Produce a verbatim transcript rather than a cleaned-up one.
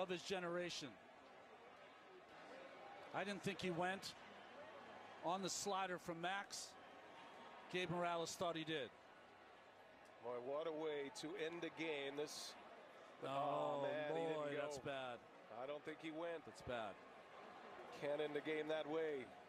of his generation. I didn't think he went on the slider from Max. Gabe Morales thought he did. Boy, what a way to end the game. This. Oh, oh man, boy, he didn't go. that's bad. I don't think he went. That's bad. Can't end the game that way.